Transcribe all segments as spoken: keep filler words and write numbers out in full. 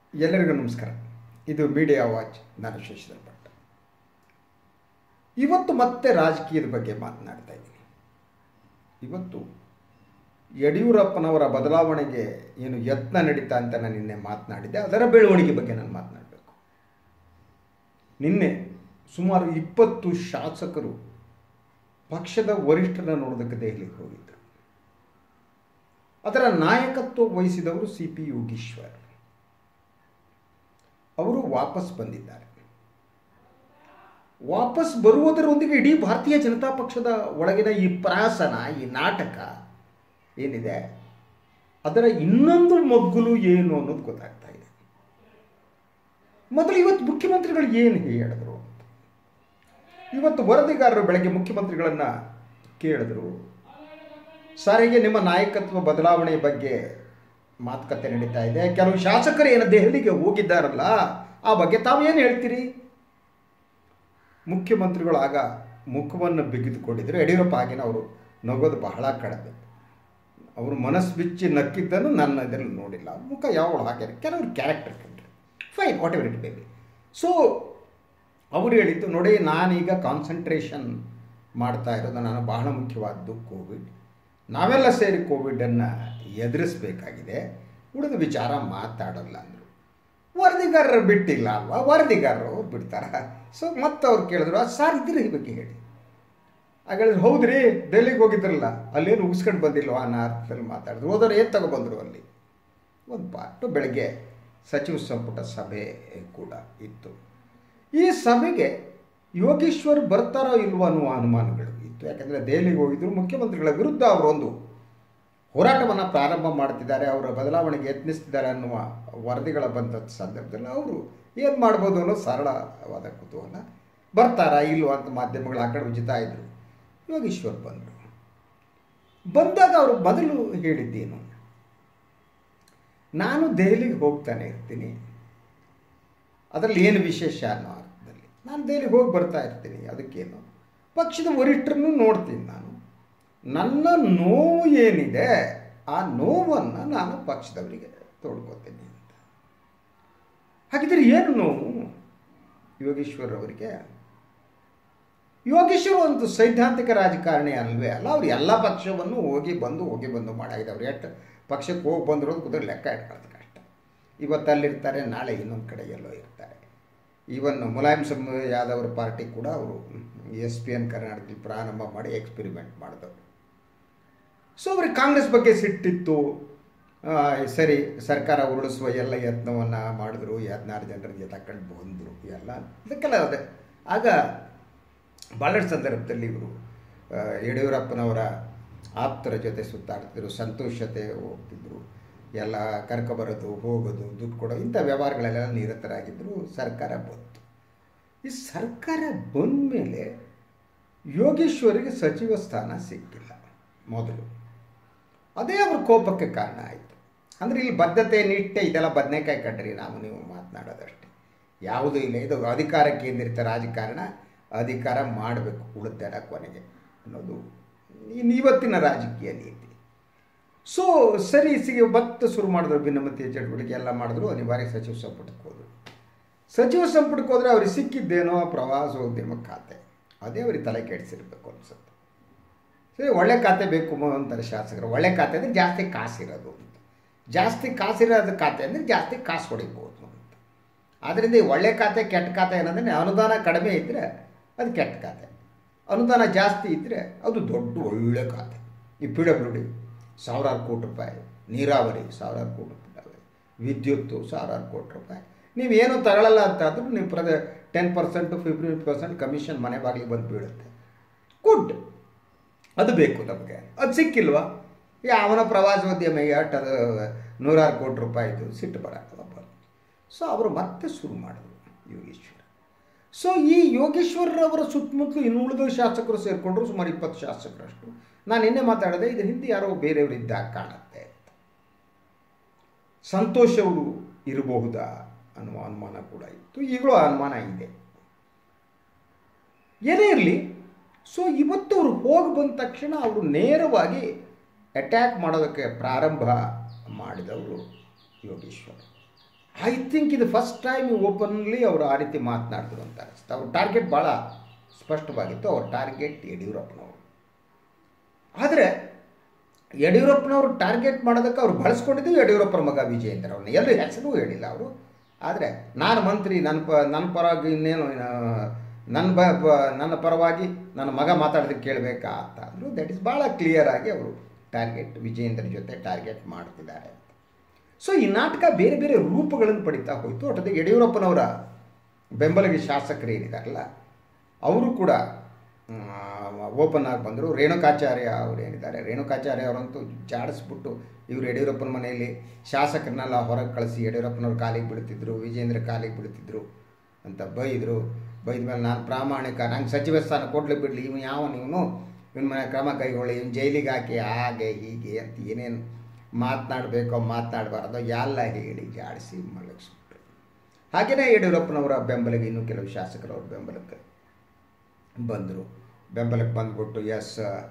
ಎಲ್ಲರಿಗೂ ನಮಸ್ಕಾರ. ಇದು ಮೀಡಿಯಾ ವಾಚ್. ನಾನು ಶಶಿಧರ್ ಭಟ್. ಇವತ್ತು ಮತ್ತೆ ರಾಜಕೀಯದ ಬಗ್ಗೆ ಮಾತನಾಡ್ತಾ ಇದ್ದೀನಿ. ಇವತ್ತು ಯಡಿಯೂರಪ್ಪನವರ ಬದಲಾವಣೆಗೆ ಏನು ಯತ್ನ ನಡೀತಾ ಅಂತ ನಾನು ನಿನ್ನೆ ಮಾತನಾಡಿದ್ದೆ. ಅದರ ಬೆಳವಣಿಗೆ ಬಗ್ಗೆ ನಾನು ಮಾತನಾಡಬೇಕು. ನಿನ್ನೆ ಸುಮಾರು ಇಪ್ಪತ್ತು ಶಾಸಕರು ಪಕ್ಷದ ವರಿಷ್ಠರನ್ನು ನೋಡೋದಕ್ಕೆ ದೆಹಲಿಗೆ ಹೋಗಿದ್ದರು. ಅದರ ನಾಯಕತ್ವ ವಹಿಸಿದವರು ಸಿ ಪಿ ಯೋಗೀಶ್ವರ್. ಅವರು ವಾಪಸ್ ಬಂದಿದ್ದಾರೆ. ವಾಪಸ್ ಬರುವುದರೊಂದಿಗೆ ಇಡೀ ಭಾರತೀಯ ಜನತಾ ಪಕ್ಷದ ಒಳಗಿನ ಈ ಪ್ರಾಸನ, ಈ ನಾಟಕ ಏನಿದೆ ಅದರ ಇನ್ನೊಂದು ಮಗ್ಗುಲು ಏನು ಅನ್ನೋದು ಗೊತ್ತಾಗ್ತಾ ಇದೆ. ಮೊದಲು ಇವತ್ತು ಮುಖ್ಯಮಂತ್ರಿಗಳು ಏನು ಹೇಳಿದ್ರು ಅಂತ. ಇವತ್ತು ವರದಿಗಾರರು ಬೆಳಗ್ಗೆ ಮುಖ್ಯಮಂತ್ರಿಗಳನ್ನು ಕೇಳಿದ್ರು. ಸಾರಿಗೆ ನಿಮ್ಮ ನಾಯಕತ್ವ ಬದಲಾವಣೆ ಬಗ್ಗೆ ಮಾತುಕತೆ ನಡೀತಾ ಇದೆ. ಕೆಲವು ಶಾಸಕರು ಏನು ದೆಹಲಿಗೆ ಹೋಗಿದ್ದಾರಲ್ಲ, ಆ ಬಗ್ಗೆ ತಾವೇನು ಹೇಳ್ತೀರಿ? ಮುಖ್ಯಮಂತ್ರಿಗಳು ಆಗ ಮುಖವನ್ನು ಬಿಗಿದುಕೊಂಡಿದ್ರು. ಯಡಿಯೂರಪ್ಪ ಆಗಿನ ಅವರು ನಗೋದು ಬಹಳ ಕಡಿಮೆ. ಅವರು ಮನಸ್ಸು ಬಿಚ್ಚಿ ನಕ್ಕಿದ್ದನ್ನು ನನ್ನ ಇದರಲ್ಲಿ ನೋಡಿಲ್ಲ. ಮುಖ ಯಾವಳು ಹಾಗೆ ಕೆಲವರು ಕ್ಯಾರೆಕ್ಟರ್ ಕಂಡ್ರೆ fine, whatever it may be. So ಅವರು ಹೇಳಿದ್ದು, ನೋಡಿ ನಾನೀಗ ಕಾನ್ಸಂಟ್ರೇಷನ್ ಮಾಡ್ತಾ ಇರೋದು ನಾನು ಬಹಳ ಮುಖ್ಯವಾದ್ದು ಕೋವಿಡ್. ನಾವೆಲ್ಲ ಸೇರಿ ಕೋವಿಡನ್ನು ಎದುರಿಸಬೇಕಾಗಿದೆ, ಉಳಿದ ವಿಚಾರ ಮಾತಾಡಲ್ಲ ಅಂದರು. ವರದಿಗಾರರು ಬಿಟ್ಟಿಲ್ಲ ಅಲ್ವಾ, ವರದಿಗಾರರು ಅವ್ರು ಬಿಡ್ತಾರ. ಸೊ ಮತ್ತೆ ಅವ್ರು ಕೇಳಿದ್ರು, ಸರ್ ಇದ್ರೆ ಈ ಬಗ್ಗೆ ಹೇಳಿ. ಆಗ ಹೇಳಿದ್ರು, ಹೌದ್ರಿ ಡೆಲ್ಲಿಗೆ ಹೋಗಿದ್ರಲ್ಲ, ಅಲ್ಲೇನು ಉಗಿಸ್ಕೊಂಡು ಬಂದಿಲ್ವಾ ಅನ್ನೋ ಅರ್ಥದಲ್ಲಿ ಮಾತಾಡಿದ್ರು. ಹೋದವ್ರು ಏನು ತಗೊಬಂದರು ಅಲ್ಲಿ ಒಂದು ಪಾರ್ಟು. ಬೆಳಗ್ಗೆ ಸಚಿವ ಸಂಪುಟ ಸಭೆ ಕೂಡ ಇತ್ತು. ಈ ಸಭೆಗೆ ಯೋಗೀಶ್ವರ್ ಬರ್ತಾರೋ ಇಲ್ವೋ ಅನ್ನುವ ಅನುಮಾನಗಳು ಇತ್ತು. ಯಾಕೆಂದರೆ ದೆಹಲಿಗೆ ಹೋಗಿದ್ರು. ಮುಖ್ಯಮಂತ್ರಿಗಳ ವಿರುದ್ಧ ಅವರೊಂದು ಹೋರಾಟವನ್ನು ಪ್ರಾರಂಭ ಮಾಡ್ತಿದ್ದಾರೆ, ಅವರ ಬದಲಾವಣೆಗೆ ಯತ್ನಿಸ್ತಿದ್ದಾರೆ ಅನ್ನುವ ವರದಿಗಳ ಬಂದ ಸಂದರ್ಭದಲ್ಲಿ ಅವರು ಏನು ಮಾಡ್ಬೋದು ಅನ್ನೋ ಸರಳವಾದ ಕುತೂಹಲ. ಬರ್ತಾರಾ ಇಲ್ವೋ ಅಂತ ಮಾಧ್ಯಮಗಳು ಆ ಕಡೆ ಉಚಿತಾ ಇದ್ದರು. ಯೋಗೀಶ್ವರ್ ಬಂದರು. ಬಂದಾಗ ಅವರು ಮೊದಲು ಹೇಳಿದ್ದೇನು, ನಾನು ದೆಹಲಿಗೆ ಹೋಗ್ತಾನೆ ಇರ್ತೀನಿ, ಅದರಲ್ಲಿ ಏನು ವಿಶೇಷ ಅನ್ನೋ ಅರ್ಥದಲ್ಲಿ ನಾನು ದೆಹಲಿಗೆ ಹೋಗಿ ಬರ್ತಾ ಇರ್ತೀನಿ. ಅದಕ್ಕೇನು, ಪಕ್ಷದ ವರಿಷ್ಠರನ್ನು ನೋಡ್ತೀನಿ. ನಾನು ನನ್ನ ನೋವು ಏನಿದೆ ಆ ನೋವನ್ನು ನಾನು ಪಕ್ಷದವರಿಗೆ ತೋಡ್ಕೋತೀನಿ ಅಂತ. ಹಾಗಿದ್ರೆ ಏನು ನೋವು ಯೋಗೀಶ್ವರ್ ಅವರಿಗೆ? ಯೋಗೀಶ್ವರ್ ಒಂದು ಸೈದ್ಧಾಂತಿಕ ರಾಜಕಾರಣಿ ಅಲ್ವೇ ಅಲ್ಲ. ಅವ್ರು ಎಲ್ಲ ಪಕ್ಷವನ್ನು ಹೋಗಿ ಬಂದು ಹೋಗಿ ಬಂದು ಮಾಡಿದವ್ರು. ಎಷ್ಟು ಪಕ್ಷಕ್ಕೆ ಹೋಗಿ ಬಂದಿರೋದು ಕುದುರೆ ಲೆಕ್ಕ ಇಟ್ಕೊಳ್ಳೋದು ಕಷ್ಟ. ಇವತ್ತು ಅಲ್ಲಿರ್ತಾರೆ, ನಾಳೆ ಇನ್ನೊಂದು ಕಡೆ ಎಲ್ಲೋ ಇರ್ತಾರೆ. ಈವನ್ ಮುಲಾಯಂ ಸಿಂಗ್ ಯಾದವ್ ಪಾರ್ಟಿ ಕೂಡ ಅವರು ಎಸ್ ಪಿ ಎನ್ ಕರ್ನಾಟಕದಲ್ಲಿ ಪ್ರಾರಂಭ ಮಾಡಿ ಎಕ್ಸ್ಪೆರಿಮೆಂಟ್ ಮಾಡಿದವರು. ಸೊ ಅವ್ರಿಗೆ ಕಾಂಗ್ರೆಸ್ ಬಗ್ಗೆ ಸಿಟ್ಟಿತ್ತು. ಸರಿ, ಸರ್ಕಾರ ಉರುಳಿಸುವ ಎಲ್ಲ ಯತ್ನವನ್ನು ಮಾಡಿದ್ರು, ಹದಿನಾರು ಜನರಿಗೆ ತಗೊಂಡು ಬಂದರು ಎಲ್ಲ ಇದಕ್ಕೆಲ್ಲ. ಅದೇ ಆಗ ಭಾಳಷ್ಟು ಸಂದರ್ಭದಲ್ಲಿ ಇವರು ಯಡಿಯೂರಪ್ಪನವರ ಆಪ್ತರ ಜೊತೆ ಸುತ್ತಾಡ್ತಿದ್ರು, ಸಂತೋಷತೆ ಹೋಗ್ತಿದ್ರು, ಎಲ್ಲ ಕರ್ಕೊಬರೋದು ಹೋಗೋದು ದುಡ್ಡು ಕೊಡೋದು ಇಂಥ ವ್ಯವಹಾರಗಳೆಲ್ಲ ನಿರತರಾಗಿದ್ದರು. ಸರ್ಕಾರ ಬಂತು. ಈ ಸರ್ಕಾರ ಬಂದ ಮೇಲೆ ಯೋಗೀಶ್ವರಿಗೆ ಸಚಿವ ಸ್ಥಾನ ಸಿಕ್ಕಿಲ್ಲ ಮೊದಲು. ಅದೇ ಅವ್ರ ಕೋಪಕ್ಕೆ ಕಾರಣ ಆಯಿತು. ಅಂದರೆ ಇಲ್ಲಿ ಬದ್ಧತೆ, ನಿಷ್ಠೆ ಇದೆಲ್ಲ ಬದನೆಕಾಯಿ ಕಡ್ರಿ, ನಾವು ನೀವು ಮಾತನಾಡೋದಷ್ಟೇ, ಯಾವುದೂ ಇಲ್ಲ. ಇದು ಅಧಿಕಾರ ಕೇಂದ್ರಿತ ರಾಜಕಾರಣ, ಅಧಿಕಾರ ಮಾಡಬೇಕು, ಉಳಿದೆಲ್ಲ ಕೊನೆಗೆ ಅನ್ನೋದು ಇನ್ನು ಇವತ್ತಿನ ರಾಜಕೀಯ ನೀತಿ. ಸೊ ಸರಿ, ಸಿಗಿ ಮತ್ತೆ ಶುರು ಮಾಡಿದ್ರು, ಭಿನ್ನಮತೀಯ ಚಟುವಟಿಕೆ ಎಲ್ಲ ಮಾಡಿದ್ರು. ಅನಿವಾರ್ಯ ಸಚಿವ ಸಂಪುಟಕ್ಕೆ ಹೋದರು. ಸಚಿವ ಸಂಪುಟಕ್ಕೆ ಹೋದರೆ ಅವ್ರಿಗೆ ಸಿಕ್ಕಿದ್ದೇನೋ ಪ್ರವಾಸೋದ್ಯಮ ಖಾತೆ. ಅದೇ ಅವ್ರಿಗೆ ತಲೆ ಕೆಡಿಸಿರ್ಬೇಕು ಅನ್ಸುತ್ತೆ. ಸರಿ, ಒಳ್ಳೆ ಖಾತೆ ಬೇಕು ಅಂತಾರೆ ಶಾಸಕರು. ಒಳ್ಳೆ ಖಾತೆ ಅಂದರೆ ಜಾಸ್ತಿ ಕಾಸಿರೋದು ಅಂತ. ಜಾಸ್ತಿ ಕಾಸಿರೋದು ಖಾತೆ ಅಂದರೆ ಜಾಸ್ತಿ ಕಾಸು ಹೊಡಿಬೋದು ಅಂತ. ಆದ್ದರಿಂದ ಈ ಒಳ್ಳೆ ಖಾತೆ ಕೆಟ್ಟ ಖಾತೆ ಏನಂದರೆ, ಅನುದಾನ ಕಡಿಮೆ ಇದ್ದರೆ ಅದು ಕೆಟ್ಟ ಖಾತೆ, ಅನುದಾನ ಜಾಸ್ತಿ ಇದ್ದರೆ ಅದು ದೊಡ್ಡ ಒಳ್ಳೆ ಖಾತೆ. ಈ ಪಿ ಡಬ್ಲ್ಯೂ ಡಿ ಸಾವಿರಾರು ಕೋಟಿ ರೂಪಾಯಿ, ನೀರಾವರಿ ಸಾವಿರಾರು ಕೋಟಿ ರೂಪಾಯಿ, ವಿದ್ಯುತ್ತು ಸಾವಿರಾರು ಕೋಟಿ ರೂಪಾಯಿ. ನೀವೇನು ತಗೊಳ್ಳಲ್ಲ ಅಂತಾದರೂ ನೀವು ಪ್ರದ ten percent fifteen percent commission ಮನೆ ಬಾಗಿಲಿಗೆ ಬಂದು ಬೀಳುತ್ತೆ. ಗುಡ್, ಅದು ಬೇಕು ನಮಗೆ. ಅದು ಸಿಕ್ಕಿಲ್ವಾ? ಯಾವನ ಪ್ರವಾಸೋದ್ಯಮ ಅದು ನೂರಾರು ಕೋಟಿ ರೂಪಾಯಿದು ಸಿಟ್ಟು ಬರೋಕ್ಕಲ್ಲ ಬರೋದು. ಸೊ ಅವರು ಮತ್ತೆ ಶುರು ಮಾಡಿದ್ರು ಯೋಗೀಶ್ವರ್. ಸೊ ಈ ಯೋಗೇಶ್ವರರವರ ಸುತ್ತಮುತ್ತಲು ಇನ್ನು ಉಳಿದ ಶಾಸಕರು ಸೇರಿಕೊಂಡ್ರು, ಸುಮಾರು ಇಪ್ಪತ್ತು ಶಾಸಕರಷ್ಟು. ನಾನು ನಿನ್ನೆ ಮಾತಾಡಿದೆ, ಇದು ಹಿಂದೆ ಯಾರೋ ಬೇರೆಯವರಿದ್ದಾಗ ಕಾಣುತ್ತೆ, ಸಂತೋಷವರು ಇರಬಹುದಾ ಅನ್ನುವ ಅನುಮಾನ ಕೂಡ ಇತ್ತು. ಈಗಲೂ ಆ ಅನುಮಾನ ಇದೆ. ಏನೇ ಇರಲಿ, ಸೊ ಇವತ್ತು ಅವರು ಹೋಗಿ ಬಂದ ತಕ್ಷಣ ಅವರು ನೇರವಾಗಿ ಅಟ್ಯಾಕ್ ಮಾಡೋದಕ್ಕೆ ಪ್ರಾರಂಭ ಮಾಡಿದವರು ಯೋಗೇಶ್ವರ್. ಐ ಥಿಂಕ್ ಇದು ಫಸ್ಟ್ ಟೈಮ್ ಓಪನ್ಲಿ ಅವರು ಆ ರೀತಿ ಮಾತನಾಡಿದ್ರು ಅಂತ ಅನಿಸುತ್ತೆ. ಅವ್ರ ಟಾರ್ಗೆಟ್ ಭಾಳ ಸ್ಪಷ್ಟವಾಗಿತ್ತು. ಅವ್ರ ಟಾರ್ಗೆಟ್ ಯಡಿಯೂರಪ್ಪನವರು. ಆದರೆ ಯಡಿಯೂರಪ್ಪನವರು ಟಾರ್ಗೆಟ್ ಮಾಡೋದಕ್ಕೆ ಅವ್ರು ಬಳಸ್ಕೊಂಡಿದ್ದು ಯಡಿಯೂರಪ್ಪನ ಮಗ ವಿಜಯೇಂದ್ರ ಅವ್ರನ್ನ. ಎಲ್ಲೂ ಹೆಸರು ಹೇಳಿಲ್ಲ ಅವರು. ಆದರೆ ನಾನು ಮಂತ್ರಿ, ನನ್ನ ಪ ನನ್ನ ಪರವಾಗಿ ಇನ್ನೇನು ನನ್ನ ಬ ನನ್ನ ಪರವಾಗಿ ನನ್ನ ಮಗ ಮಾತಾಡಿದ್ರೆ ಕೇಳಬೇಕಾ ಅಂತ ಅಂದರು. ದಟ್ ಈಸ್ ಭಾಳ ಕ್ಲಿಯರ್ ಆಗಿ ಅವರು ಟಾರ್ಗೆಟ್ ವಿಜಯೇಂದ್ರ ಜೊತೆ ಟಾರ್ಗೆಟ್ ಮಾಡ್ತಿದ್ದಾರೆ. ಸೊ ಈ ನಾಟಕ ಬೇರೆ ಬೇರೆ ರೂಪಗಳನ್ನು ಪಡಿತಾ ಹೋಯಿತು. ಒಟ್ಟಲ್ಲಿ ಯಡಿಯೂರಪ್ಪನವರ ಬೆಂಬಲಿಗೆ ಶಾಸಕರು ಏನಿದಾರಲ್ಲ ಅವರು ಕೂಡ ಓಪನ್ ಆಗಿ ಬಂದರು. ರೇಣುಕಾಚಾರ್ಯ ಅವರು ಏನಿದ್ದಾರೆ, ರೇಣುಕಾಚಾರ್ಯ ಅವರಂತೂ ಜಾಡಿಸ್ಬಿಟ್ಟು ಇವರು ಯಡಿಯೂರಪ್ಪನ ಮನೆಯಲ್ಲಿ ಶಾಸಕರನ್ನೆಲ್ಲ ಹೊರಗೆ ಕಳಿಸಿ ಯಡಿಯೂರಪ್ಪನವ್ರ ಕಾಲಿಗೆ ಬಿಡ್ತಿದ್ರು, ವಿಜೇಂದ್ರ ಕಾಲಿಗೆ ಬಿಡ್ತಿದ್ರು ಅಂತ ಬೈದರು. ಬೈದ ಮೇಲೆ ನಾನು ಪ್ರಾಮಾಣಿಕ, ನಂಗೆ ಸಚಿವ ಸ್ಥಾನ ಕೊಡಲಿ ಬಿಡಲಿ, ಇವನು ಯಾವ ಇವನು ಇವನ ಮನೆ ಕ್ರಮ ಕೈಗೊಳ್ಳಿ, ಇವನು ಜೈಲಿಗೆ ಹಾಕಿ ಹಾಗೆ ಹೀಗೆ ಅಂತ ಏನೇನು ಮಾತನಾಡಬೇಕೋ ಮಾತನಾಡಬಾರ್ದೋ ಎಲ್ಲ ಹೇಳಿ ಜಾಡಿಸಿ ಮಲಗಿಸ್ಬಿಟ್ರು. ಹಾಗೆಯೇ ಯಡಿಯೂರಪ್ಪನವರ ಬೆಂಬಲಿಗೆ ಇನ್ನೂ ಕೆಲವು ಶಾಸಕರವ್ರ ಬೆಂಬಲಕ್ಕೆ ಬಂದರು. ಬೆಂಬಲಕ್ಕೆ ಬಂದ್ಬಿಟ್ಟು ಎಸ್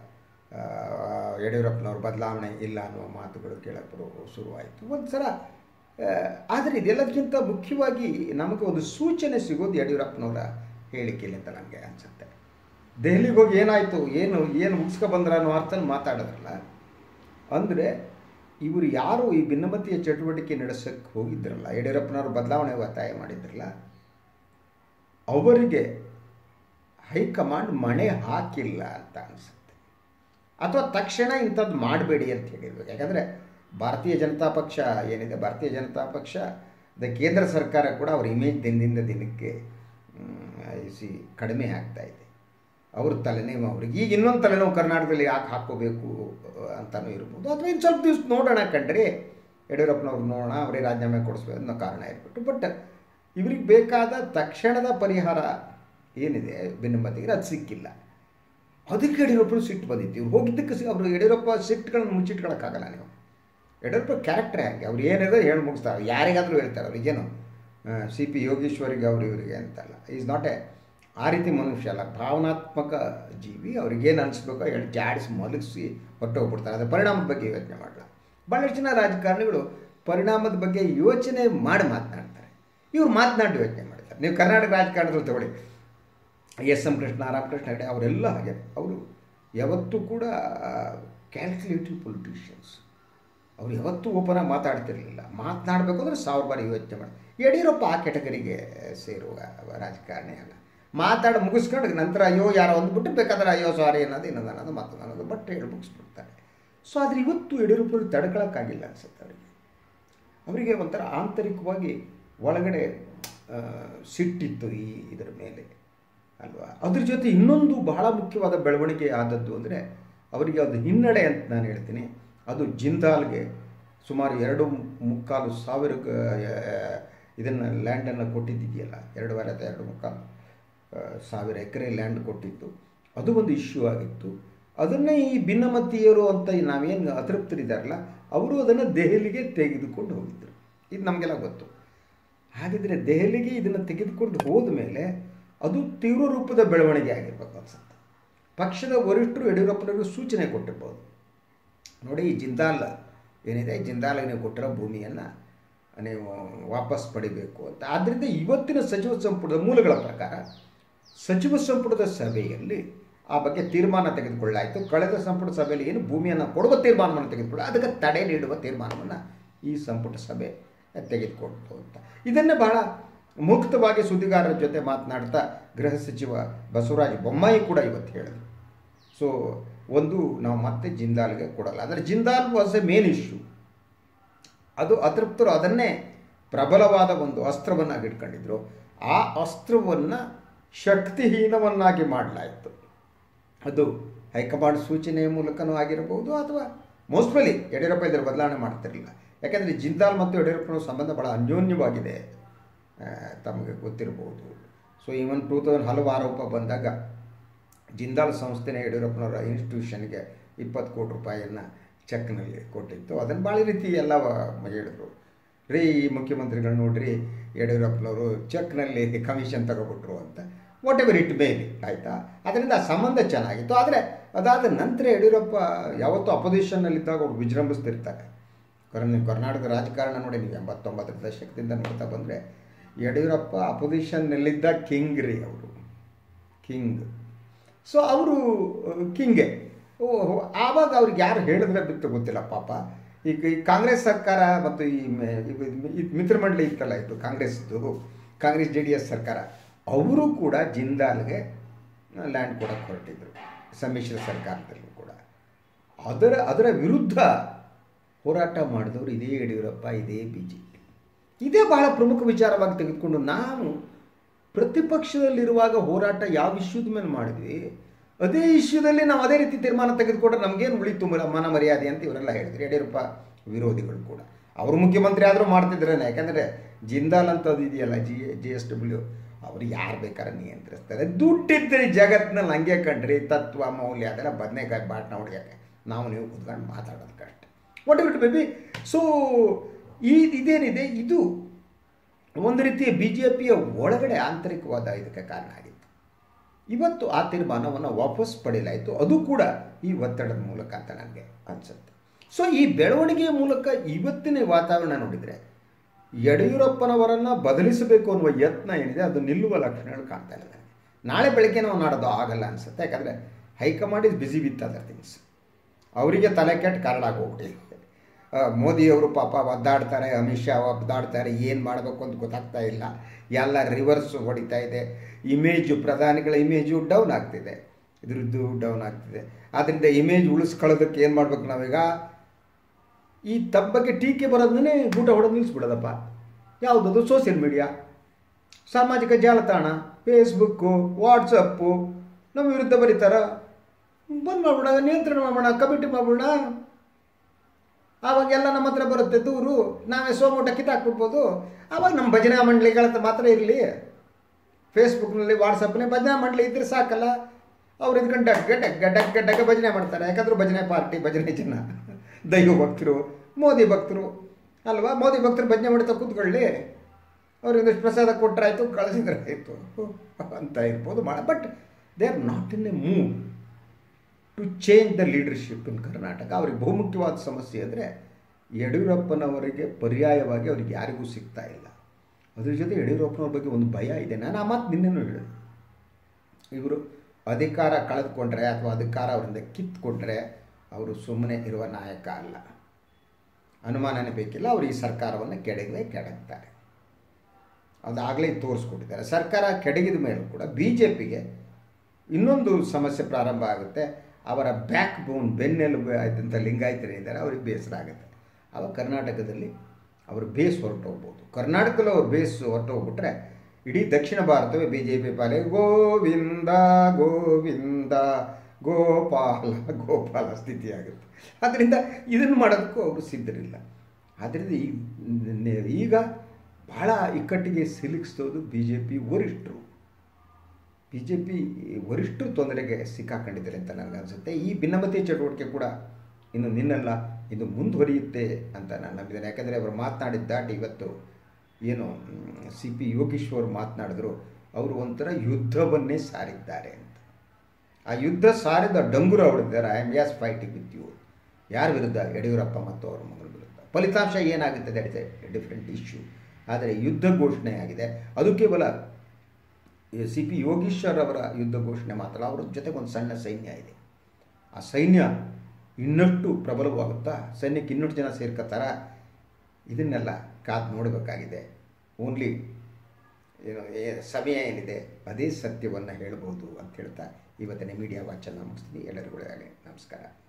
ಯಡಿಯೂರಪ್ಪನವ್ರ ಬದಲಾವಣೆ ಇಲ್ಲ ಅನ್ನುವ ಮಾತುಗಳು ಕೇಳಕ್ಕೆ ಶುರುವಾಯಿತು ಒಂದು ಸಲ. ಆದರೆ ಇದೆಲ್ಲದಕ್ಕಿಂತ ಮುಖ್ಯವಾಗಿ ನಮಗೆ ಒಂದು ಸೂಚನೆ ಸಿಗೋದು ಯಡಿಯೂರಪ್ಪನವರ ಹೇಳಿಕೆಯಲ್ಲಿ ಅಂತ ನನಗೆ ಅನಿಸುತ್ತೆ. ದೆಹಲಿಗೆ ಹೋಗಿ ಏನಾಯಿತು, ಏನು ಏನು ಮುಗಿಸ್ಕೊ ಬಂದ್ರ ಅನ್ನೋ ಅರ್ಥನ ಮಾತಾಡೋದ್ರಲ್ಲ. ಅಂದರೆ ಇವರು ಯಾರು ಈ ಭಿನ್ನಮತೀಯ ಚಟುವಟಿಕೆ ನಡೆಸೋಕ್ಕೆ ಹೋಗಿದ್ರಲ್ಲ, ಯಡಿಯೂರಪ್ಪನವರು ಬದಲಾವಣೆ ಒತ್ತಾಯ ಮಾಡಿದ್ರಲ್ಲ, ಅವರಿಗೆ ಹೈಕಮಾಂಡ್ ಮಣೆ ಹಾಕಿಲ್ಲ ಅಂತ ಅನಿಸುತ್ತೆ. ಅಥವಾ ತಕ್ಷಣ ಇಂಥದ್ದು ಮಾಡಬೇಡಿ ಅಂತ ಹೇಳಿರ್ಬೇಕು. ಯಾಕಂದರೆ ಭಾರತೀಯ ಜನತಾ ಪಕ್ಷ ಏನಿದೆ, ಭಾರತೀಯ ಜನತಾ ಪಕ್ಷ ದ ಕೇಂದ್ರ ಸರ್ಕಾರ ಕೂಡ ಅವ್ರ ಇಮೇಜ್ ದಿನದಿಂದ ದಿನಕ್ಕೆ ಸಿ ಕಡಿಮೆ ಆಗ್ತಾ ಇದೆ. ಅವ್ರ ತಲೆನೋವು ಅವ್ರಿಗೆ ಈಗ ಇನ್ನೊಂದು ತಲೆನೋವು ಕರ್ನಾಟಕದಲ್ಲಿ ಯಾಕೆ ಹಾಕ್ಕೋಬೇಕು ಅಂತಲೂ ಇರ್ಬೋದು. ಅಥವಾ ಇನ್ನು ಸ್ವಲ್ಪ ದಿವಸ ನೋಡೋಣ ಕಂಡ್ರೆ ಯಡಿಯೂರಪ್ಪನವ್ರು ನೋಡೋಣ, ಅವರೇ ರಾಜೀನಾಮೆ ಕೊಡಿಸ್ಬೇಕು ಅನ್ನೋ ಕಾರಣ ಇರ್ಬಿಟ್ಟು. ಬಟ್ ಇವ್ರಿಗೆ ಬೇಕಾದ ತಕ್ಷಣದ ಪರಿಹಾರ ಏನಿದೆ ಭಿನ್ನಮತಿಗೆ ಅದು ಸಿಕ್ಕಿಲ್ಲ. ಅದಕ್ಕೆ ಯಡಿಯೂರಪ್ಪನ ಸಿಟ್ಟು ಬಂದಿತ್ತು. ಇವ್ರು ಹೋಗಿದ್ದಕ್ಕೆ ಸಿ ಅವರು ಯಡಿಯೂರಪ್ಪ ಸಿಟ್ಟುಗಳನ್ನು ಮುಚ್ಚಿಟ್ಕೊಳ್ಳೋಕ್ಕಾಗಲ್ಲ. ನೀವು ಯಡಿಯೂರಪ್ಪ ಕ್ಯಾರೆಕ್ಟರ್ ಹಾಗೆ, ಅವ್ರು ಏನಿದೆ ಹೇಳಿ ಮುಗಿಸ್ತಾರೆ, ಯಾರಿಗಾದರೂ ಹೇಳ್ತಾರೆ. ಅವ್ರಿಗೇನು ಸಿ ಪಿ ಯೋಗೇಶ್ವರಿಗೆ ಅವರು ಇವರಿಗೆ ಅಂತಲ್ಲ, ಈಸ್ ನಾಟ್ ಎ ಆ ರೀತಿ ಮನುಷ್ಯ ಅಲ್ಲ, ಭಾವನಾತ್ಮಕ ಜೀವಿ. ಅವ್ರಿಗೇನು ಅನಿಸ್ಬೇಕೋ ಹೇಳಿ ಜಾಡಿಸಿ ಮಲಗಿಸಿ ಹೊರಟು ಹೋಗ್ಬಿಡ್ತಾರೆ. ಅದರ ಪರಿಣಾಮದ ಬಗ್ಗೆ ಯೋಚನೆ ಮಾಡಲ್ಲ. ಭಾಳಷ್ಟು ಜನ ರಾಜಕಾರಣಿಗಳು ಪರಿಣಾಮದ ಬಗ್ಗೆ ಯೋಚನೆ ಮಾಡಿ ಮಾತನಾಡ್ತಾರೆ. ಇವ್ರು ಮಾತನಾಡಿ ಯೋಚನೆ ಮಾಡ್ತಾರೆ. ನೀವು ಕರ್ನಾಟಕ ರಾಜಕಾರಣದಲ್ಲಿ ತಗೊಳ್ಳಿ, ಎಸ್ ಎಂ ಕೃಷ್ಣ, ರಾಮಕೃಷ್ಣ ಹೆಗಡೆ ಅವರೆಲ್ಲ ಹಾಗೆ. ಅವರು ಯಾವತ್ತೂ ಕೂಡ ಕ್ಯಾಲ್ಕುಲೇಟಿವ್ ಪೊಲಿಟಿಷಿಯನ್ಸ್. ಅವ್ರು ಯಾವತ್ತೂ ಓಪನಾಗಿ ಮಾತಾಡ್ತಿರಲಿಲ್ಲ. ಮಾತನಾಡಬೇಕು ಅಂದರೆ ಸಾವಿರ ಬಾರಿ ಯೋಚನೆ ಮಾಡಿ. ಯಡಿಯೂರಪ್ಪ ಆ ಕೆಟಗರಿಗೆ ಸೇರುವ ರಾಜಕಾರಣಿ ಅಲ್ಲ. ಮಾತಾಡಿ ಮುಗಿಸ್ಕೊಂಡು ನಂತರ ಅಯ್ಯೋ ಯಾರೋ ಅಂದ್ಬಿಟ್ಟು ಬೇಕಾದ್ರೆ ಅಯ್ಯೋ ಸಾರಿ ಅನ್ನೋದು ಇನ್ನೊಂದು ಅನ್ನೋದು ಮತ್ತೊಂದು ಅನ್ನೋದು ಬಟ್ ಹೇಳಿ ಮುಗಿಸ್ಬಿಡ್ತಾರೆ. ಸೊ ಆದರೆ ಇವತ್ತು ಯಡಿಯೂರಪ್ಪರು ತಡ್ಕೊಳ್ಳೋಕ್ಕಾಗಿಲ್ಲ ಅನ್ಸುತ್ತೆ ಅವರಿಗೆ. ಅವರಿಗೆ ಒಂಥರ ಆಂತರಿಕವಾಗಿ ಒಳಗಡೆ ಸಿಟ್ಟಿತ್ತು ಈ ಇದರ ಮೇಲೆ ಅಲ್ವಾ. ಅದ್ರ ಜೊತೆ ಇನ್ನೊಂದು ಬಹಳ ಮುಖ್ಯವಾದ ಬೆಳವಣಿಗೆ ಆದದ್ದು ಅಂದರೆ ಅವರಿಗೆ ಅದು ಹಿನ್ನಡೆ ಅಂತ ನಾನು ಹೇಳ್ತೀನಿ. ಅದು ಜಿಂದಾಲ್ಗೆ ಸುಮಾರು ಎರಡು ಮುಕ್ಕಾಲು ಸಾವಿರ ಇದನ್ನು ಲ್ಯಾಂಡನ್ನು ಕೊಟ್ಟಿದ್ದಿದೆಯಲ್ಲ, ಎರಡೂವರೆ ಅಥವಾ ಎರಡು ಮುಕ್ಕಾಲು ಸಾವಿರ ಎಕರೆ ಲ್ಯಾಂಡ್ ಕೊಟ್ಟಿತ್ತು. ಅದು ಒಂದು ಇಶ್ಯೂ ಆಗಿತ್ತು. ಅದನ್ನೇ ಈ ಭಿನ್ನಮತೀಯರು ಅಂತ ನಾವೇನು ಅತೃಪ್ತರಿದ್ದಾರಲ್ಲ ಅವರು ಅದನ್ನು ದೆಹಲಿಗೆ ತೆಗೆದುಕೊಂಡು ಹೋಗಿದ್ದರು. ಇದು ನಮಗೆಲ್ಲ ಗೊತ್ತು. ಹಾಗಿದ್ರೆ ದೆಹಲಿಗೆ ಇದನ್ನು ತೆಗೆದುಕೊಂಡು ಹೋದ ಮೇಲೆ ಅದು ತೀವ್ರ ರೂಪದ ಬೆಳವಣಿಗೆ ಆಗಿರ್ಬೇಕು ಅನ್ಸುತ್ತೆ. ಪಕ್ಷದ ವರಿಷ್ಠರು ಯಡಿಯೂರಪ್ಪನವರು ಸೂಚನೆ ಕೊಟ್ಟಿರ್ಬೋದು, ನೋಡಿ ಈ ಜಿಂದಾಲ್ ಏನಿದೆ, ಜಿಂದಾಲ್ಗೆ ನೀವು ಕೊಟ್ಟಿರೋ ಭೂಮಿಯನ್ನು ನೀವು ವಾಪಸ್ ಪಡಿಬೇಕು ಅಂತ. ಆದ್ದರಿಂದ ಇವತ್ತಿನ ಸಚಿವ ಸಂಪುಟದ ಮೂಲಗಳ ಪ್ರಕಾರ ಸಚಿವ ಸಂಪುಟದ ಸಭೆಯಲ್ಲಿ ಆ ಬಗ್ಗೆ ತೀರ್ಮಾನ ತೆಗೆದುಕೊಳ್ಳಾಯಿತು. ಕಳೆದ ಸಂಪುಟ ಸಭೆಯಲ್ಲಿ ಏನು ಭೂಮಿಯನ್ನು ಕೊಡುವ ತೀರ್ಮಾನವನ್ನು ತೆಗೆದುಕೊಳ್ಳ, ಅದಕ್ಕೆ ತಡೆ ನೀಡುವ ತೀರ್ಮಾನವನ್ನು ಈ ಸಂಪುಟ ಸಭೆ ತೆಗೆದುಕೊಳ್ತು ಅಂತ. ಇದನ್ನೇ ಬಹಳ ಮುಕ್ತವಾಗಿ ಸುದ್ದಿಗಾರರ ಜೊತೆ ಮಾತನಾಡ್ತಾ ಗೃಹ ಸಚಿವ ಬಸವರಾಜ ಬೊಮ್ಮಾಯಿ ಕೂಡ ಇವತ್ತು ಹೇಳಿದರು. ಸೊ ಒಂದು ನಾವು ಮತ್ತೆ ಜಿಂದಾಲ್ಗೆ ಕೊಡಲ್ಲ. ಅಂದರೆ Jindal was a main issue. ಅದು ಅತೃಪ್ತರು ಅದನ್ನೇ ಪ್ರಬಲವಾದ ಒಂದು ಅಸ್ತ್ರವನ್ನಾಗಿ ಇಟ್ಕೊಂಡಿದ್ರು. ಆ ಅಸ್ತ್ರವನ್ನು ಶಕ್ತಿಹೀನವನ್ನಾಗಿ ಮಾಡಲಾಯಿತು. ಅದು ಹೈಕಮಾಂಡ್ ಸೂಚನೆಯ ಮೂಲಕನೂ ಆಗಿರಬಹುದು, ಅಥವಾ ಮೋಸ್ಟ್ಲಿ ಯಡಿಯೂರಪ್ಪ ಇದರ ಬದಲಾವಣೆ ಮಾಡ್ತಿರಲಿಲ್ಲ. ಯಾಕೆಂದರೆ ಜಿಂದಾಲ್ ಮತ್ತು ಯಡಿಯೂರಪ್ಪನ ಸಂಬಂಧ ಭಾಳ ಅನ್ಯೋನ್ಯವಾಗಿದೆ, ತಮಗೆ ಗೊತ್ತಿರಬಹುದು. ಸೊ ಈವನ್ ಟೂ ತೌಸಂಡ್ ಹಲವು ಆರೋಪ ಬಂದಾಗ ಜಿಂದಾಲ್ ಸಂಸ್ಥೆನೇ ಯಡಿಯೂರಪ್ಪನವರ ಇನ್ಸ್ಟಿಟ್ಯೂಷನ್ಗೆ ಇಪ್ಪತ್ತು ಕೋಟಿ ರೂಪಾಯಿಯನ್ನು ಚೆಕ್ನಲ್ಲಿ ಕೊಟ್ಟಿತ್ತು. ಅದನ್ನು ಭಾಳ ರೀತಿ ಎಲ್ಲ ಹೇಳಿದ್ರು. ರೀ ಮುಖ್ಯಮಂತ್ರಿಗಳು ನೋಡ್ರಿ ಯಡಿಯೂರಪ್ಪನವರು ಚೆಕ್ನಲ್ಲಿ ಕಮಿಷನ್ ತಗೊಬಿಟ್ರು ಅಂತ. Whatever it may be, ಆಯಿತಾ. ಅದರಿಂದ ಆ ಸಂಬಂಧ ಚೆನ್ನಾಗಿತ್ತು. ಆದರೆ ಅದಾದ ನಂತರ ಯಡಿಯೂರಪ್ಪ ಯಾವತ್ತೂ ಅಪೋಸಿಷನ್ನಲ್ಲಿದ್ದಾಗ ಅವ್ರು ವಿಜೃಂಭಿಸ್ತಿರ್ತಾರೆ. ಕರ್ನ ಕರ್ನಾಟಕ ರಾಜಕಾರಣ ನೋಡಿ, ನೀವು ಎಂಬತ್ತೊಂಬತ್ತರ ದಶಕದಿಂದ ನೋಡ್ತಾ ಬಂದರೆ ಯಡಿಯೂರಪ್ಪ ಅಪೋಸಿಷನ್ನಲ್ಲಿದ್ದ ಕಿಂಗ್ ರೀ ಅವರು, ಕಿಂಗ್. ಸೊ ಅವರು ಕಿಂಗೆ. ಆವಾಗ ಅವ್ರಿಗೆ ಯಾರು ಹೇಳಿದ್ರೆ ಬಿತ್ತು ಗೊತ್ತಿಲ್ಲ ಪಾಪ. ಈಗ ಈ ಕಾಂಗ್ರೆಸ್ ಸರ್ಕಾರ ಮತ್ತು ಈ ಮಿತ್ರಮಂಡಳಿ ಇತ್ತಲ್ಲ, ಇದು ಕಾಂಗ್ರೆಸ್ದು, ಕಾಂಗ್ರೆಸ್ ಜೆ ಡಿ ಎಸ್ ಸರ್ಕಾರ, ಅವರು ಕೂಡ ಜಿಂದಾಲ್ಗೆ ಲ್ಯಾಂಡ್ ಕೊಡೋಕ್ಕೆ ಹೊರಟಿದ್ರು ಸಮ್ಮಿಶ್ರ ಸರ್ಕಾರದಲ್ಲೂ ಕೂಡ. ಅದರ ಅದರ ವಿರುದ್ಧ ಹೋರಾಟ ಮಾಡಿದವರು ಇದೇ ಯಡಿಯೂರಪ್ಪ, ಇದೇ ಬಿ ಜೆ ಪಿ. ಇದೇ ಬಹಳ ಪ್ರಮುಖ ವಿಚಾರವಾಗಿ ತೆಗೆದುಕೊಂಡು ನಾವು ಪ್ರತಿಪಕ್ಷದಲ್ಲಿರುವಾಗ ಹೋರಾಟ ಯಾವ ಇಶ್ಯೂದ ಮೇಲೆ ಮಾಡಿದ್ವಿ, ಅದೇ ಇಶ್ಯೂದಲ್ಲಿ ನಾವು ಅದೇ ರೀತಿ ತೀರ್ಮಾನ ತೆಗೆದುಕೊಂಡ್ರೆ ನಮಗೇನು ಉಳಿತು ಮನ ಮರ್ಯಾದೆ ಅಂತ ಇವರೆಲ್ಲ ಹೇಳಿದ್ರು. ಯಡಿಯೂರಪ್ಪ ವಿರೋಧಿಗಳು ಕೂಡ ಅವರು ಮುಖ್ಯಮಂತ್ರಿ ಆದರೂ ಮಾಡ್ತಿದ್ರೇನೆ. ಯಾಕಂದರೆ ಜಿಂದಾಲ್ ಅಂತದ್ದು ಇದೆಯಲ್ಲ, ಜಿ ಜಿ ಎಸ್ ಡಬ್ಲ್ಯೂ, ಅವರು ಯಾರು ಬೇಕಾದ್ರೆ ನಿಯಂತ್ರಿಸ್ತಾರೆ. ದುಡ್ಡಿದ್ದರೆ ಜಗತ್ತಿನಲ್ಲಿ ಹಂಗೆ ಕಂಡ್ರಿ, ತತ್ವ ಮೌಲ್ಯ ಅದೆಲ್ಲ ಬದನೆಕಾಯಿ ಬಾಟ್ನ ಹೊಡ್ಯಕ್ಕೆ ನಾವು ನೀವು ಕೂತ್ಕೊಂಡು ಮಾತಾಡೋದಕ್ಕಷ್ಟೆ. What it may be. So ಈ ಇದೇನಿದೆ, ಇದು ಒಂದು ರೀತಿಯ ಬಿ ಜೆ ಪಿಯ ಒಳಗಡೆ ಆಂತರಿಕವಾದ ಇದಕ್ಕೆ ಕಾರಣ ಆಗಿತ್ತು. ಇವತ್ತು ಆ ತೀರ್ಮಾನವನ್ನು ವಾಪಸ್ ಪಡೆಯಲಾಯಿತು, ಅದು ಕೂಡ ಈ ಒತ್ತಡದ ಮೂಲಕ ಅಂತ ನನಗೆ ಅನಿಸುತ್ತೆ. ಸೊ ಈ ಬೆಳವಣಿಗೆಯ ಮೂಲಕ ಇವತ್ತಿನ ವಾತಾವರಣ ನೋಡಿದರೆ ಯಡಿಯೂರಪ್ಪನವರನ್ನು ಬದಲಿಸಬೇಕು ಅನ್ನುವ ಯತ್ನ ಏನಿದೆ ಅದು ನಿಲ್ಲುವ ಲಕ್ಷಣಗಳು ಕಾಣ್ತಾ ಇಲ್ಲ ನನಗೆ. ನಾಳೆ ಬೆಳಗ್ಗೆ ನಾವು ನಾಡೋದು ಆಗಲ್ಲ ಅನಿಸುತ್ತೆ. ಯಾಕಂದರೆ high command is busy with other things. ಅವರಿಗೆ ತಲೆ ಕೆಟ್ಟು ಕಾರಣಾಗಿ ಹೋಗ್ಬಿಟ್ಟಿದೆ. ಮೋದಿಯವರು ಪಾಪ ಒದ್ದಾಡ್ತಾರೆ, ಅಮಿತ್ ಶಾ ಒದ್ದಾಡ್ತಾರೆ, ಏನು ಮಾಡಬೇಕು ಅಂತ ಗೊತ್ತಾಗ್ತಾ ಇಲ್ಲ. ಎಲ್ಲ ರಿವರ್ಸ್ ಹೊಡಿತಾ ಇದೆ. ಇಮೇಜು, ಪ್ರಧಾನಿಗಳ ಇಮೇಜು ಡೌನ್ ಆಗ್ತಿದೆ, ಇದ್ರದ್ದು ಡೌನ್ ಆಗ್ತಿದೆ. ಆದ್ದರಿಂದ ಇಮೇಜ್ ಉಳಿಸ್ಕೊಳ್ಳೋದಕ್ಕೆ ಏನು ಮಾಡ್ಬೇಕು ನಾವೀಗ, ಈ ತಮ್ಮ ಬಗ್ಗೆ ಟೀಕೆ ಬರೋದನ್ನೇ ಗೂಟ ಹೊಡೆದು ನಿಲ್ಲಿಸ್ಬಿಡೋದಪ್ಪ. ಯಾವುದದು ಸೋಷಿಯಲ್ ಮೀಡಿಯಾ, ಸಾಮಾಜಿಕ ಜಾಲತಾಣ, ಫೇಸ್ಬುಕ್ಕು, ವಾಟ್ಸಪ್ಪು, ನಮ್ಮ ವಿರುದ್ಧ ಬರೀತಾರ, ಬಂದ್ ಮಾಡ್ಬಿಡ, ನಿಯಂತ್ರಣ ಮಾಡೋಣ, ಕಮಿಟಿ ಮಾಡ್ಬಿಡ. ಆವಾಗೆಲ್ಲ ನಮ್ಮ ಹತ್ರ ಬರುತ್ತೆ ದೂರು, ನಾವೇ ಸೋಮೋಟ ಕಿತ್ತಾಕ್ಬಿಡ್ಬೋದು. ಆವಾಗ ನಮ್ಮ ಭಜನಾ ಮಂಡಳಿಗಳ ಮಾತ್ರ ಇರಲಿ. ಫೇಸ್ಬುಕ್ನಲ್ಲಿ, ವಾಟ್ಸಪ್ನಲ್ಲಿ ಭಜನಾ ಮಂಡಳಿ ಇದ್ರೆ ಸಾಕಲ್ಲ. ಅವ್ರು ಇದ್ಕೊಂಡು ಡಗ್ಗ ಡಗ್ಗ ಡಗ್ಗ ಡಗ್ಗ ಭಜನೆ ಮಾಡ್ತಾರೆ. ಯಾಕಂದ್ರೆ ಭಜನೆ ಪಾರ್ಟಿ, ಭಜನೆ ಜನ, ದೈವ ಭಕ್ತರು, ಮೋದಿ ಭಕ್ತರು ಅಲ್ವಾ. ಮೋದಿ ಭಕ್ತರು ಭಜನೆ ಮಾಡ್ತಾ ಕೂತ್ಕೊಳ್ಳಿ, ಅವ್ರಿಗೆ ಪ್ರಸಾದ ಕೊಟ್ಟರಾಯ್ತು, ಕಳಿಸಿದ್ರೆ ಆಯಿತು ಅಂತ ಇರ್ಬೋದು ಮಾಡ. But they are not in a mood to change the leadership in Karnataka. ಅವ್ರಿಗೆ ಬಹುಮುಖ್ಯವಾದ ಸಮಸ್ಯೆ ಅಂದರೆ ಯಡಿಯೂರಪ್ಪನವರಿಗೆ ಪರ್ಯಾಯವಾಗಿ ಅವ್ರಿಗೆ ಯಾರಿಗೂ ಸಿಗ್ತಾ ಇಲ್ಲ. ಅದ್ರ ಜೊತೆ ಯಡಿಯೂರಪ್ಪನವ್ರ ಬಗ್ಗೆ ಒಂದು ಭಯ ಇದೆ. ನಾನು ಆ ಮಾತು ನಿನ್ನೆನೂ ಹೇಳಿದೆ. ಇವರು ಅಧಿಕಾರ ಕಳೆದುಕೊಂಡ್ರೆ ಅಥವಾ ಅಧಿಕಾರ ಅವರಿಂದ ಕಿತ್ತುಕೊಂಡ್ರೆ ಅವರು ಸುಮ್ಮನೆ ಇರುವ ನಾಯಕ ಅಲ್ಲ, ಅನುಮಾನನೇ ಬೇಕಿಲ್ಲ. ಅವರು ಈ ಸರ್ಕಾರವನ್ನು ಕೆಡಗಲೇ ಕೆಡಗ್ತಾರೆ. ಅದಾಗಲೇ ತೋರಿಸ್ಕೊಟ್ಟಿದ್ದಾರೆ. ಸರ್ಕಾರ ಕೆಡಗಿದ ಮೇಲೂ ಕೂಡ ಬಿ ಜೆ ಪಿಗೆ ಇನ್ನೊಂದು ಸಮಸ್ಯೆ ಪ್ರಾರಂಭ ಆಗುತ್ತೆ. ಅವರ ಬ್ಯಾಕ್ ಬೋನ್, ಬೆನ್ನೆಲುಬು ಆಯ್ತಂಥ ಲಿಂಗಾಯತರಿದ್ದಾರೆ, ಅವ್ರಿಗೆ ಬೇಸರ ಆಗುತ್ತೆ. ಆವಾಗ ಕರ್ನಾಟಕದಲ್ಲಿ ಅವರು ಬೇಸ್ ಹೊರಟೋಗ್ಬೋದು. ಕರ್ನಾಟಕದಲ್ಲಿ ಅವ್ರು ಬೇಸ್ ಹೊರಟೋಗ್ಬಿಟ್ರೆ ಇಡೀ ದಕ್ಷಿಣ ಭಾರತವೇ ಬಿ ಜೆ ಪಿ ಪಾಲೆ ಗೋವಿಂದ ಗೋವಿಂದ ಗೋಪಾಲ ಗೋಪಾಲ ಸ್ಥಿತಿ ಆಗುತ್ತೆ. ಆದ್ದರಿಂದ ಇದನ್ನು ಮಾಡೋದಕ್ಕೂ ಅವರು ಸಿದ್ಧರಿಲ್ಲ. ಆದ್ದರಿಂದ ಈಗ ಈಗ ಬಹಳ ಇಕ್ಕಟ್ಟಿಗೆ ಸಿಲುಕಿಸೋದು ಬಿ ಜೆ ಪಿ ವರಿಷ್ಠರು. ಬಿ ಜೆ ಪಿ ವರಿಷ್ಠರು ತೊಂದರೆಗೆ ಸಿಕ್ಕಾಕೊಂಡಿದ್ದಾರೆ ಅಂತ ನನಗನ್ಸುತ್ತೆ. ಈ ಭಿನ್ನಮತೀಯ ಚಟುವಟಿಕೆ ಕೂಡ ಇನ್ನು ನಿನ್ನಲ್ಲ, ಇದು ಮುಂದುವರಿಯುತ್ತೆ ಅಂತ ನಾನು ನಂಬಿದ್ದೇನೆ. ಯಾಕಂದರೆ ಅವರು ಮಾತನಾಡಿದ ದಾಟಿ ಇವತ್ತು ಏನು ಸಿ ಪಿ ಯೋಗೀಶ್ವರ್ ಮಾತನಾಡಿದ್ರು, ಅವರು ಒಂಥರ ಯುದ್ಧವನ್ನೇ ಸಾರಿದ್ದಾರೆ ಅಂತ. ಆ ಯುದ್ಧ ಸಾರಿದ ಡಂಗುರ ಹೊಡೆದಿದ್ದಾರೆ. I am yes fighting with you. ಯಾರ ವಿರುದ್ಧ? ಯಡಿಯೂರಪ್ಪ ಮತ್ತು ಅವರ ಮಗಳ ವಿರುದ್ಧ. ಫಲಿತಾಂಶ ಏನಾಗುತ್ತೆ that is a different issue. ಆದರೆ ಯುದ್ಧ ಘೋಷಣೆ ಆಗಿದೆ. ಅದು ಕೇವಲ ಸಿ ಪಿ ಯೋಗೀಶ್ವರ್ ಅವರ ಯುದ್ಧ ಘೋಷಣೆ ಮಾತ್ರ, ಅವರ ಜೊತೆಗೆ ಒಂದು ಸಣ್ಣ ಸೈನ್ಯ ಇದೆ. ಆ ಸೈನ್ಯ ಇನ್ನಷ್ಟು ಪ್ರಬಲವಾಗುತ್ತಾ, ಸೈನ್ಯಕ್ಕೆ ಇನ್ನಷ್ಟು ಜನ ಸೇರ್ಕೊತಾರ, ಇದನ್ನೆಲ್ಲ ಕಾದು ನೋಡಬೇಕಾಗಿದೆ. ಓನ್ಲಿ ಏನು ಸಮಯ ಏನಿದೆ ಅದೇ ಸತ್ಯವನ್ನು ಹೇಳ್ಬೋದು ಅಂತ ಹೇಳ್ತಾ ಇವತ್ತಿನ ಮೀಡಿಯಾ ವಾಚನ್ನು ಮುಗಿಸ್ತೀನಿ. ಎಲ್ಲರಿಗೂ ನಮಸ್ಕಾರ.